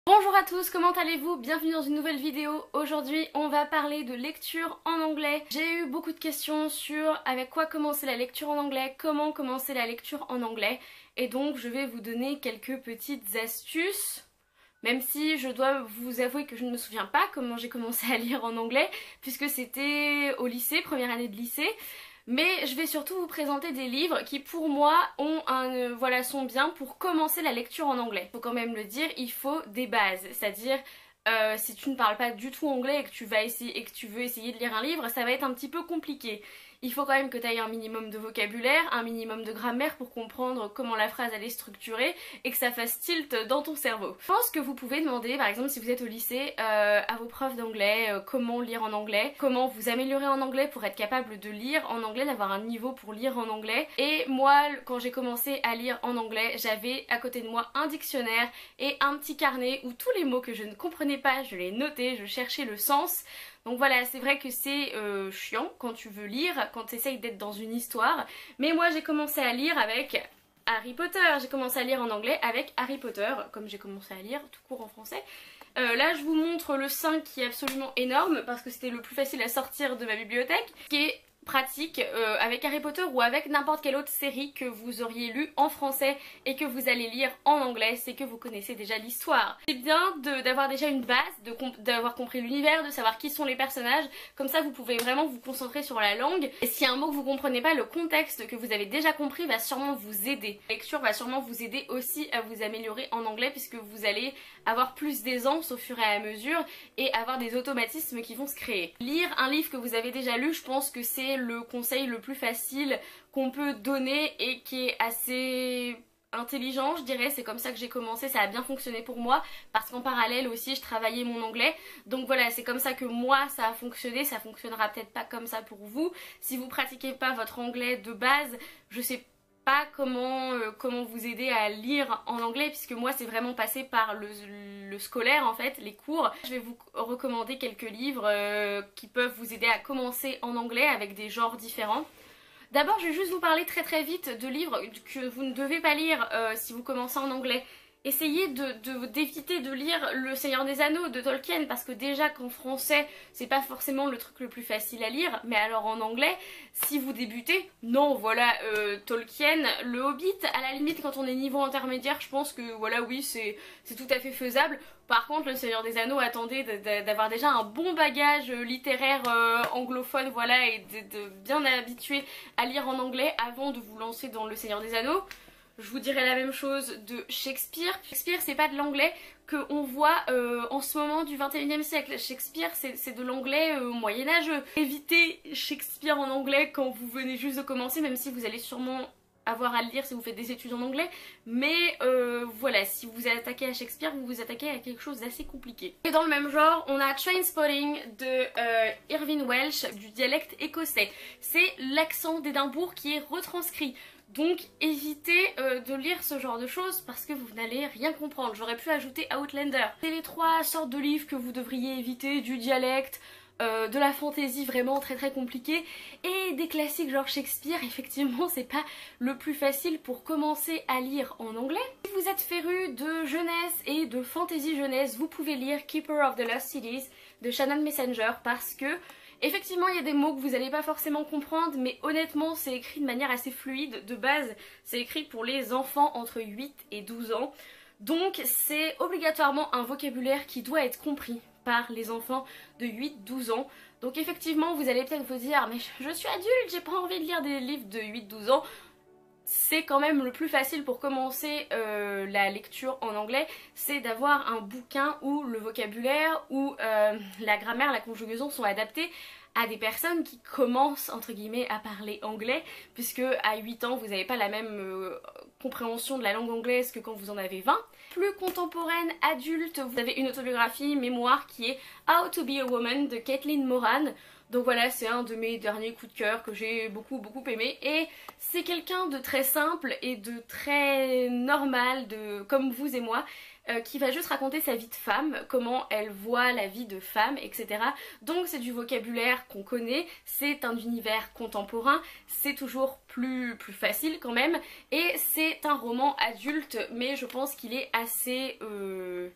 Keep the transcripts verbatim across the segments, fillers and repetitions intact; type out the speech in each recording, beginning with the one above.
Bonjour à tous, comment allez-vous? Bienvenue dans une nouvelle vidéo. Aujourd'hui on va parler de lecture en anglais. J'ai eu beaucoup de questions sur avec quoi commencer la lecture en anglais, comment commencer la lecture en anglais, et donc je vais vous donner quelques petites astuces. Même si je dois vous avouer que je ne me souviens pas comment j'ai commencé à lire en anglais, puisque c'était au lycée, première année de lycée. Mais je vais surtout vous présenter des livres qui pour moi ont un, euh, voilà, sont bien pour commencer la lecture en anglais. Faut quand même le dire, il faut des bases, c'est-à-dire euh, si tu ne parles pas du tout anglais et que tu vas essayer et que tu veux essayer de lire un livre, ça va être un petit peu compliqué. Il faut quand même que tu aies un minimum de vocabulaire, un minimum de grammaire pour comprendre comment la phrase elle est structurée et que ça fasse tilt dans ton cerveau. Je pense que vous pouvez demander, par exemple si vous êtes au lycée, euh, à vos profs d'anglais, euh, comment lire en anglais, comment vous améliorer en anglais pour être capable de lire en anglais, d'avoir un niveau pour lire en anglais. Et moi, quand j'ai commencé à lire en anglais, j'avais à côté de moi un dictionnaire et un petit carnet où tous les mots que je ne comprenais pas, je les notais, je cherchais le sens. Donc voilà, c'est vrai que c'est euh, chiant quand tu veux lire, quand tu essayes d'être dans une histoire. Mais moi j'ai commencé à lire avec Harry Potter. J'ai commencé à lire en anglais avec Harry Potter, comme j'ai commencé à lire tout court en français. Euh, là je vous montre le cinq qui est absolument énorme parce que c'était le plus facile à sortir de ma bibliothèque, qui est pratique euh, avec Harry Potter ou avec n'importe quelle autre série que vous auriez lu en français et que vous allez lire en anglais, c'est que vous connaissez déjà l'histoire. C'est bien d'avoir déjà une base, d'avoir comp compris l'univers, de savoir qui sont les personnages, comme ça vous pouvez vraiment vous concentrer sur la langue. Et s'il y a un mot que vous comprenez pas, le contexte que vous avez déjà compris va sûrement vous aider. La lecture va sûrement vous aider aussi à vous améliorer en anglais puisque vous allez avoir plus d'aisance au fur et à mesure et avoir des automatismes qui vont se créer. Lire un livre que vous avez déjà lu, je pense que c'est le conseil le plus facile qu'on peut donner et qui est assez intelligent, je dirais. C'est comme ça que j'ai commencé, ça a bien fonctionné pour moi parce qu'en parallèle aussi je travaillais mon anglais, donc voilà, c'est comme ça que moi ça a fonctionné. Ça fonctionnera peut-être pas comme ça pour vous si vous pratiquez pas votre anglais de base. Je sais pas comment, euh, comment vous aider à lire en anglais puisque moi c'est vraiment passé par le, le scolaire en fait, les cours. Je vais vous recommander quelques livres euh, qui peuvent vous aider à commencer en anglais avec des genres différents. D'abord je vais juste vous parler très très vite de livres que vous ne devez pas lire euh, si vous commencez en anglais. Essayez d'éviter de, de, de lire Le Seigneur des Anneaux de Tolkien parce que déjà qu'en français c'est pas forcément le truc le plus facile à lire, mais alors en anglais si vous débutez, non voilà, euh, Tolkien, Le Hobbit, à la limite quand on est niveau intermédiaire je pense que voilà oui c'est tout à fait faisable. Par contre Le Seigneur des Anneaux, attendez d'avoir déjà un bon bagage littéraire euh, anglophone voilà et de, de bien habitué à lire en anglais avant de vous lancer dans Le Seigneur des Anneaux. Je vous dirais la même chose de Shakespeare. Shakespeare c'est pas de l'anglais qu'on voit euh, en ce moment du vingt et unième siècle. Shakespeare c'est de l'anglais euh, moyenâgeux. Évitez Shakespeare en anglais quand vous venez juste de commencer, même si vous allez sûrement avoir à le lire si vous faites des études en anglais. Mais euh, voilà, si vous vous attaquez à Shakespeare, vous vous attaquez à quelque chose d'assez compliqué. Et dans le même genre, on a Trainspotting de euh, Irvine Welsh, du dialecte écossais. C'est l'accent d'Édimbourg qui est retranscrit. Donc évitez euh, de lire ce genre de choses parce que vous n'allez rien comprendre. J'aurais pu ajouter Outlander. C'est les trois sortes de livres que vous devriez éviter, du dialecte, euh, de la fantaisie vraiment très très compliquée et des classiques genre Shakespeare. Effectivement c'est pas le plus facile pour commencer à lire en anglais. Si vous êtes féru de jeunesse et de fantaisie jeunesse, vous pouvez lire Keeper of the Lost Cities de Shannon Messenger parce que effectivement il y a des mots que vous n'allez pas forcément comprendre, mais honnêtement c'est écrit de manière assez fluide. De base c'est écrit pour les enfants entre huit et douze ans, donc c'est obligatoirement un vocabulaire qui doit être compris par les enfants de huit douze ans. Donc effectivement vous allez peut-être vous dire mais je suis adulte, j'ai pas envie de lire des livres de huit douze ans. C'est quand même le plus facile pour commencer euh, la lecture en anglais, c'est d'avoir un bouquin où le vocabulaire, où euh, la grammaire, la conjugaison sont adaptés à des personnes qui commencent entre guillemets à parler anglais, puisque à huit ans vous n'avez pas la même euh, compréhension de la langue anglaise que quand vous en avez vingt. Plus contemporaine, adulte, vous avez une autobiographie mémoire qui est How to be a Woman de Caitlin Moran. Donc voilà, c'est un de mes derniers coups de cœur que j'ai beaucoup beaucoup aimé et c'est quelqu'un de très simple et de très normal, de comme vous et moi, euh, qui va juste raconter sa vie de femme, comment elle voit la vie de femme, et cetera. Donc c'est du vocabulaire qu'on connaît, c'est un univers contemporain, c'est toujours plus, plus facile quand même et c'est un roman adulte mais je pense qu'il est assez... Euh,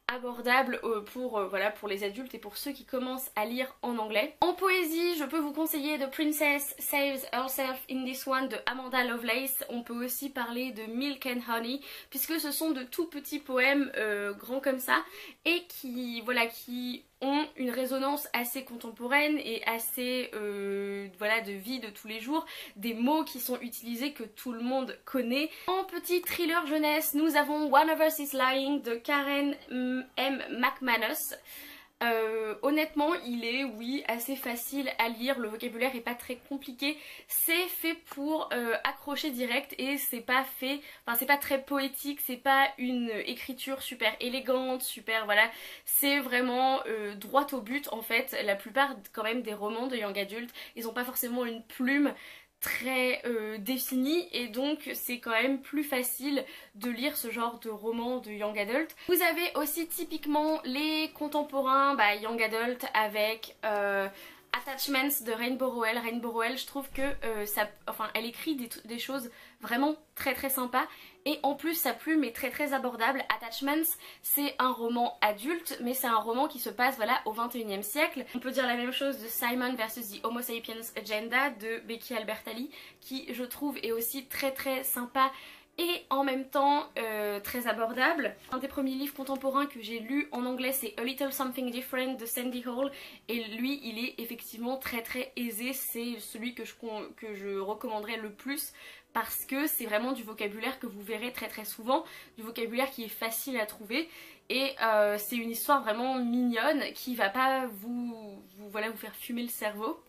abordable euh, pour, euh, voilà, pour les adultes et pour ceux qui commencent à lire en anglais. En poésie, je peux vous conseiller The Princess Saves Herself in This One de Amanda Lovelace. On peut aussi parler de Milk and Honey, puisque ce sont de tout petits poèmes euh, grands comme ça et qui, voilà, qui ont une résonance assez contemporaine et assez euh, voilà, de vie de tous les jours, des mots qui sont utilisés que tout le monde connaît. En petit thriller jeunesse, nous avons One of Us is Lying de Karen M. McManus. Euh, honnêtement il est oui assez facile à lire, le vocabulaire est pas très compliqué, c'est fait pour euh, accrocher direct et c'est pas fait, enfin c'est pas très poétique, c'est pas une écriture super élégante, super voilà, c'est vraiment euh, droit au but en fait. La plupart quand même des romans de young adult, ils ont pas forcément une plume très euh, définie et donc c'est quand même plus facile de lire ce genre de roman de young adult. Vous avez aussi typiquement les contemporains bah, young adult avec euh, Attachments de Rainbow Rowell. Rainbow Rowell, je trouve que euh, ça, enfin, elle écrit des, des choses vraiment très très sympas et en plus sa plume est très très abordable. Attachments, c'est un roman adulte mais c'est un roman qui se passe voilà au vingt et unième siècle. On peut dire la même chose de Simon versus the Homo Sapiens Agenda de Becky Albertalli qui je trouve est aussi très très sympa et en même temps euh, très abordable. Un des premiers livres contemporains que j'ai lu en anglais c'est A Little Something Different de Sandy Hall et lui il est effectivement très très aisé, c'est celui que je, que je recommanderais le plus parce que c'est vraiment du vocabulaire que vous verrez très très souvent, du vocabulaire qui est facile à trouver et euh, c'est une histoire vraiment mignonne qui va pas vous, vous, voilà, vous faire fumer le cerveau.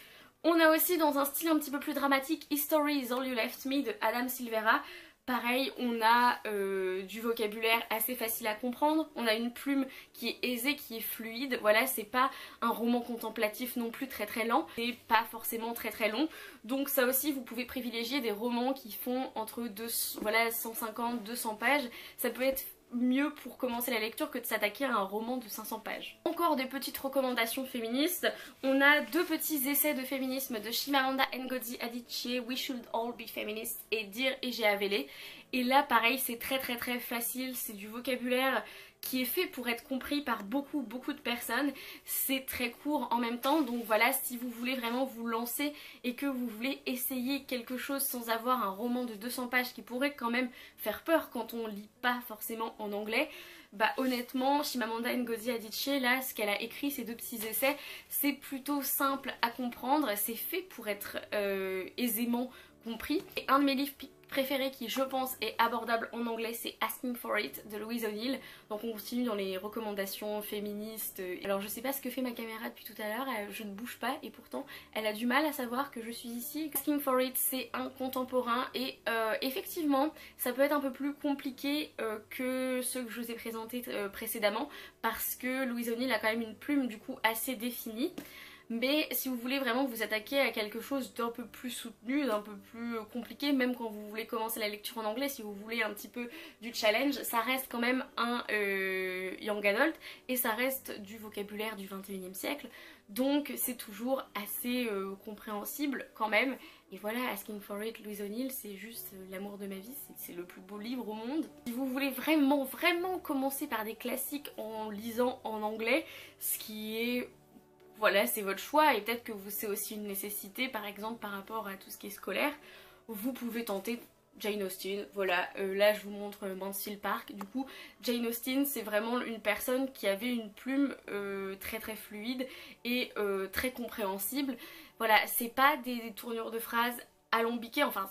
On a aussi dans un style un petit peu plus dramatique History is All You Left Me de Adam Silvera. Pareil, on a euh, du vocabulaire assez facile à comprendre, on a une plume qui est aisée, qui est fluide, voilà, c'est pas un roman contemplatif non plus très très lent, et pas forcément très très long, donc ça aussi vous pouvez privilégier des romans qui font entre deux, voilà, cent cinquante à deux cents pages, ça peut être mieux pour commencer la lecture que de s'attaquer à un roman de cinq cents pages. Encore des petites recommandations féministes, on a deux petits essais de féminisme de Chimamanda Ngozi Adichie, We Should All Be Feminists et Dear Égéa Vélé. Et là pareil c'est très très très facile, c'est du vocabulaire qui est fait pour être compris par beaucoup beaucoup de personnes, c'est très court en même temps, donc voilà, si vous voulez vraiment vous lancer et que vous voulez essayer quelque chose sans avoir un roman de deux cents pages qui pourrait quand même faire peur quand on lit pas forcément en anglais, bah honnêtement Chimamanda Ngozi Adichie là ce qu'elle a écrit, ces deux petits essais, c'est plutôt simple à comprendre, c'est fait pour être euh, aisément compris. Et un de mes livres préféré qui je pense est abordable en anglais c'est Asking for It de Louise O'Neill. Donc on continue dans les recommandations féministes. Alors je sais pas ce que fait ma caméra depuis tout à l'heure, je ne bouge pas et pourtant elle a du mal à savoir que je suis ici. Asking for It c'est un contemporain et euh, effectivement ça peut être un peu plus compliqué euh, que ceux que je vous ai présentés euh, précédemment parce que Louise O'Neill a quand même une plume du coup assez définie. Mais si vous voulez vraiment vous attaquer à quelque chose d'un peu plus soutenu, d'un peu plus compliqué, même quand vous voulez commencer la lecture en anglais, si vous voulez un petit peu du challenge, ça reste quand même un euh, young adult et ça reste du vocabulaire du vingt et unième siècle. Donc c'est toujours assez euh, compréhensible quand même. Et voilà, Asking for It, Louise O'Neill, c'est juste l'amour de ma vie, c'est le plus beau livre au monde. Si vous voulez vraiment, vraiment commencer par des classiques en lisant en anglais, ce qui est... Voilà, c'est votre choix et peut-être que c'est aussi une nécessité par exemple par rapport à tout ce qui est scolaire. Vous pouvez tenter Jane Austen, voilà, euh, là je vous montre Mansfield Park. Du coup, Jane Austen c'est vraiment une personne qui avait une plume euh, très très fluide et euh, très compréhensible. Voilà, c'est pas des, des tournures de phrases alambiquées, enfin...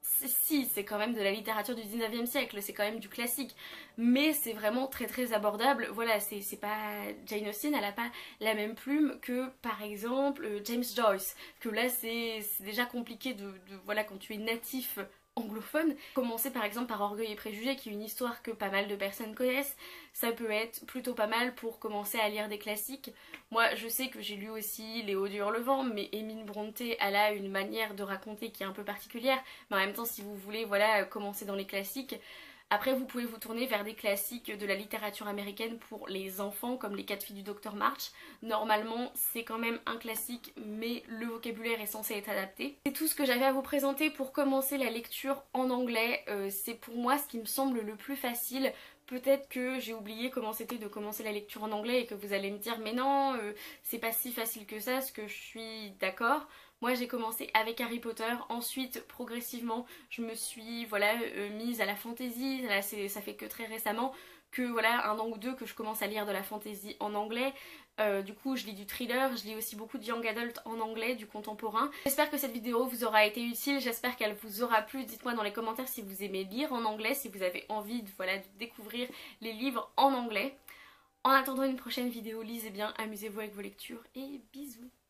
Si, c'est quand même de la littérature du dix-neuvième siècle, c'est quand même du classique, mais c'est vraiment très très abordable. Voilà, c'est pas... Jane Austen, elle a pas la même plume que par exemple James Joyce, que là c'est déjà compliqué de, de... Voilà, quand tu es natif anglophone. Commencer par exemple par Orgueil et Préjugés, qui est une histoire que pas mal de personnes connaissent, ça peut être plutôt pas mal pour commencer à lire des classiques. Moi je sais que j'ai lu aussi Léo du Hurlevent, mais Émile Brontë elle a une manière de raconter qui est un peu particulière, mais en même temps si vous voulez voilà commencer dans les classiques, après vous pouvez vous tourner vers des classiques de la littérature américaine pour les enfants comme Les Quatre filles du docteur March. Normalement c'est quand même un classique mais le vocabulaire est censé être adapté. C'est tout ce que j'avais à vous présenter pour commencer la lecture en anglais. Euh, c'est pour moi ce qui me semble le plus facile peut-être que j'ai oublié comment c'était de commencer la lecture en anglais et que vous allez me dire mais non, euh, c'est pas si facile que ça, ce que je suis d'accord. Moi j'ai commencé avec Harry Potter, ensuite progressivement je me suis voilà euh, mise à la fantasy, là ça fait que très récemment que voilà un an ou deux que je commence à lire de la fantasy en anglais. Euh, du coup je lis du thriller, je lis aussi beaucoup de young adult en anglais, du contemporain. J'espère que cette vidéo vous aura été utile, j'espère qu'elle vous aura plu. Dites-moi dans les commentaires si vous aimez lire en anglais, si vous avez envie de, voilà, de découvrir les livres en anglais. En attendant une prochaine vidéo, lisez bien, amusez-vous avec vos lectures et bisous.